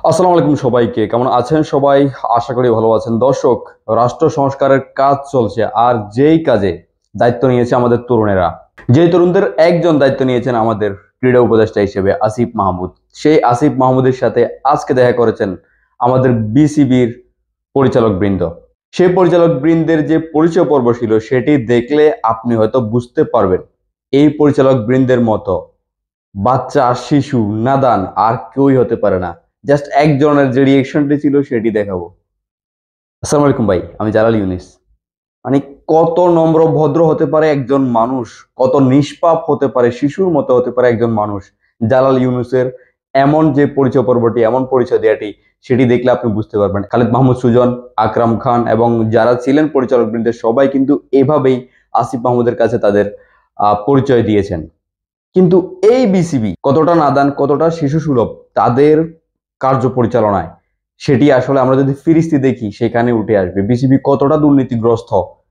আসসালামু আলাইকুম সবাইকে, কেমন আছেন সবাই? আশা করি ভালো আছেন। দর্শক, রাষ্ট্র সংস্কারের কাজ চলছে, আর যেই কাজে দায়িত্ব নিয়েছে আমাদের তরুণেরা, যেই তরুণদের একজন দায়িত্ব নিয়েছেন আমাদের ক্রীড়া উপদেষ্টা হিসেবে আসিফ মাহমুদ। সেই আসিফ মাহমুদের সাথে আজকে দেখা করেছেন আমাদের বিসিবির পরিচালক বৃন্দ। সেই পরিচালক বৃন্দের যে পরিচয় পর্ব ছিল সেটি দেখলে আপনি হয়তো বুঝতে পারবেন এই পরিচালক বৃন্দের মতো বাচ্চা, শিশু, নাদান আর কেউই হতে পারে না। জাস্ট একজনের যে রিয়েকশনটি ছিল সেটি দেখাবো। আসসালামু আলাইকুম ভাই, আমি জালাল ইউনিস। মানে কত নম্র ভদ্র হতে পারে একজন মানুষ, কত নিষ্পাপ হতে পারে, শিশুর মতো হতে পারে একজন মানুষ। জালাল ইউনুসের এমন যে পরিচয় পর্বটি, এমন পরিচয় দেয়াটি, সেটি দেখলে আপনি বুঝতে পারবেন। খালিদ মাহমুদ সুজন, আকরাম খান এবং যারা ছিলেন পরিচালক বৃন্দের সবাই কিন্তু এভাবেই আসিফ মাহমুদের কাছে তাদের পরিচয় দিয়েছেন। কিন্তু এই বিসিবি কতটা নাদান, কতটা শিশু সুলভ তাদের কার্য পরিচালনায়, সেটি আসলে আমরা যদি ফিরিস্তি দেখি সেখানে উঠে আসবে বিসিবি কতটা দুর্নীতিগ্রস্ত।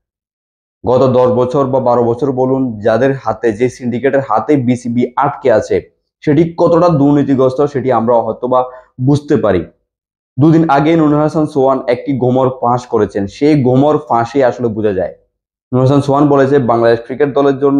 গত 10 বছর বা 12 বছর বলুন, যাদের হাতে, যে সিন্ডিকেটের হাতে বিসিবি আটকে আছে, সেটি কতটা দুর্নীতিগ্রস্ত সেটি আমরা হয়তোবা বুঝতে পারি। দুদিন আগে নুরুল হাসান সোহান একটি গোমর ফাঁস করেছেন, সেই গোমর ফাঁসে আসলে বোঝা যায়। নুরুল হাসান সোহান বলেছে বাংলাদেশ ক্রিকেট দলের জন্য,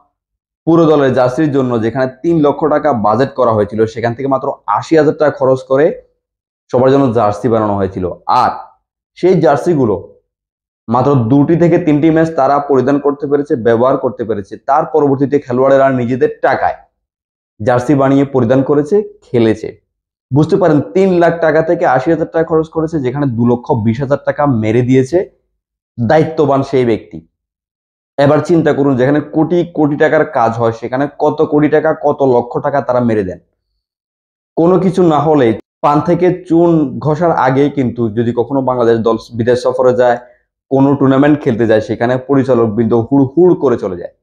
পুরো দলের জার্সির জন্য যেখানে 3 লক্ষ টাকা বাজেট করা হয়েছিল, সেখান থেকে মাত্র 80,000 টাকা খরচ করে সবার জন্য জার্সি বানানো হয়েছিল। আর সেই জার্সিগুলো মাত্র 2টি থেকে 3টি ম্যাচ তারা পরিধান করতে পেরেছে, ব্যবহার করতে পেরেছে। তার পরবর্তীতে খেলোয়াড়েরা নিজেদের টাকায় জার্সি বানিয়ে পরিধান করেছে, খেলেছে। বুঝতে পারেন, 3 লাখ টাকা থেকে 80,000 টাকা খরচ করেছে, যেখানে 2,20,000 টাকা মেরে দিয়েছে দায়িত্ববান সেই ব্যক্তি। এবার চিন্তা করুন, যেখানে কোটি কোটি টাকার কাজ হয় সেখানে কত কোটি টাকা, কত লক্ষ টাকা তারা মেরে দেন। কোনো কিছু না হলে, পান থেকে চুন ঘষার আগেই কিন্তু যদি কখনো বাংলাদেশ দল বিদেশ সফরে যায়, কোনো টুর্নামেন্ট খেলতে যায়, সেখানে পরিচালক বৃন্দ হুড় হুড় করে চলে যায়।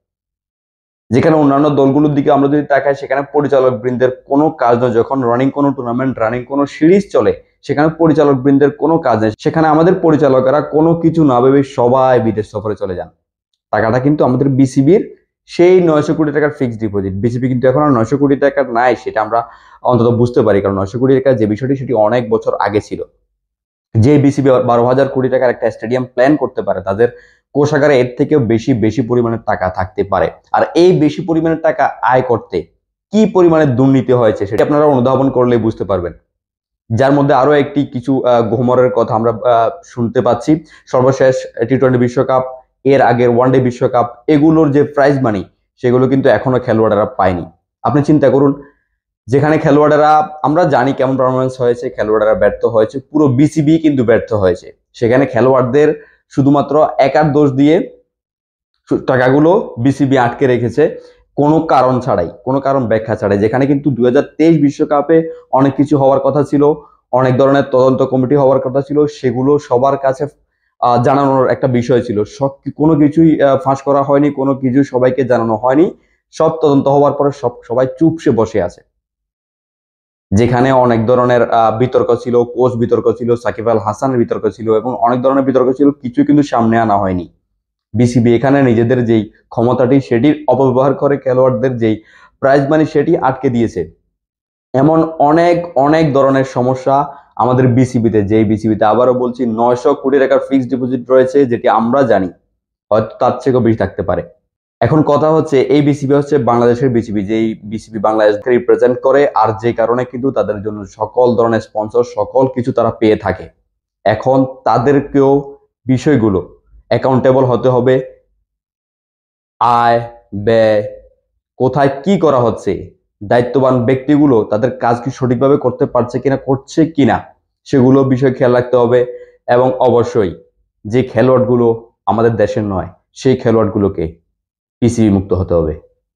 যেখানে অন্যান্য দলগুলোর দিকে আমরা যদি তাকাই, সেখানে পরিচালক বৃন্দের কোনো কাজ নয়। যখন রানিং কোনো টুর্নামেন্ট, রানিং কোনো সিরিজ চলে, সেখানে পরিচালক বৃন্দের কোনো কাজ নেই। সেখানে আমাদের পরিচালকেরা কোনো কিছু না ভেবে সবাই বিদেশ সফরে চলে যান। টাকাটা কিন্তু আমাদের বিসিবির সেই 900 কোটি টাকার ফিক্সড ডিপোজিট। বিসিবি কিন্তু এখন আর 900 কোটি টাকা নাই, সেটা আমরা অন্তত বুঝতে পারি। কারণ 900 কোটি টাকা যে বিষয়টি, সেটি অনেক বছর আগে ছিল। যে বিসিবি 12,000 কোটি টাকার একটা স্টেডিয়াম প্ল্যান করতে পারে, তাদের কোষাগারে এর থেকেও বেশি বেশি পরিমাণের টাকা থাকতে পারে। আর এই বেশি পরিমাণের টাকা আয় করতে কি পরিমাণে দুর্নীতি হয়েছে সেটা আপনারা অনুধাবন করলে বুঝতে পারবেন। যার মধ্যে আরো একটি কিছু ঘুমরের কথা আমরা শুনতে পাচ্ছি। সর্বশেষ টি-20 বিশ্বকাপ, এর আগের ওয়ানডে বিশ্বকাপ, এগুলোর যে প্রাইজ মানি, সেগুলো কিন্তু এখনো খেলোয়াড়েরা পায়নি। আপনি চিন্তা করুন, যেখানে খেলোয়াড়েরা, আমরা জানি কেমন পারফরমেন্স হয়েছে, খেলোয়াড়েরা ব্যর্থ হয়েছে, পুরো বিসিবি কিন্তু ব্যর্থ হয়েছে। সেখানে খেলোয়াড়দের শুধুমাত্র একার দোষ দিয়ে টাকাগুলো বিসিবি আটকে রেখেছে, কোনো কারণ ছাড়াই, কোনো কারণ ব্যাখ্যা ছাড়াই। যেখানে কিন্তু 2023 বিশ্বকাপে অনেক কিছু হওয়ার কথা ছিল, অনেক ধরনের তদন্ত কমিটি হওয়ার কথা ছিল, সেগুলো সবার কাছে জানানোর একটা বিষয় ছিল। কোনো কিছুই ফাঁস করা হয়নি, কোনো কিছু সবাইকে জানানো হয়নি। সব তদন্ত হওয়ার পরে সবাই চুপসে বসে আছে। যেখানে অনেক ধরনের বিতর্ক ছিল, কোচ বিতর্ক ছিল, সাকিব আল হাসানের বিতর্ক ছিল এবং অনেক ধরনের বিতর্ক ছিল, কিছু কিন্তু সামনে আনা হয়নি। বিসিবি এখানে নিজেদের যেই ক্ষমতাটি, সেটির অপব্যবহার করে খেলোয়াড়দের যেই প্রাইজ মানি, সেটি আটকে দিয়েছে। এমন অনেক অনেক ধরনের সমস্যা আমাদের বিসিবিতে, যেই বিসিবিতে আবারও বলছি 900 কোটি টাকার ফিক্সড ডিপোজিট রয়েছে, যেটি আমরা জানি হয়তো তার থেকেও বেশি থাকতে পারে। এখন কথা হচ্ছে, এই বিসিবি হচ্ছে বাংলাদেশের বিসিবি, যেই বিসিবি বাংলাদেশকে রিপ্রেজেন্ট করে, আর যে কারণে কিন্তু তাদের জন্য সকল ধরনের স্পন্সর, সকল কিছু তারা পেয়ে থাকে। এখন তাদেরকেও বিষয়গুলো অ্যাকাউন্টেবল হতে হবে। আয় ব্যয়, কোথায় কি করা হচ্ছে, দায়িত্ববান ব্যক্তিগুলো তাদের কাজ কি সঠিকভাবে করতে পারছে কিনা, করছে কিনা, সেগুলো বিষয় খেয়াল রাখতে হবে। এবং অবশ্যই যে খেলোয়াড়গুলো আমাদের দেশের নয়, সেই খেলোয়াড়গুলোকে পিসিবি মুক্ত হতে হবে।